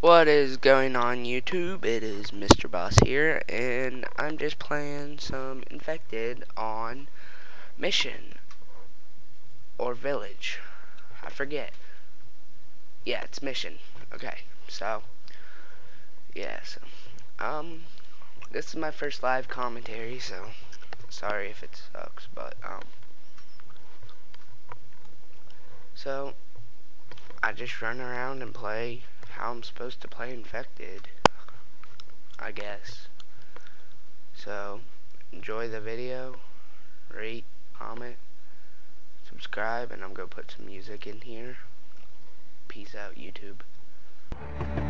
What is going on YouTube? It is Mr. Boss here, and I'm just playing some Infected on Mission or Village. I forget. Yeah, it's Mission. Okay, so this is my first live commentary, so sorry if it sucks, but so I just run around and play how I'm supposed to play Infected, I guess. So enjoy the video, rate, comment, subscribe, and I'm gonna put some music in here. Peace out, YouTube.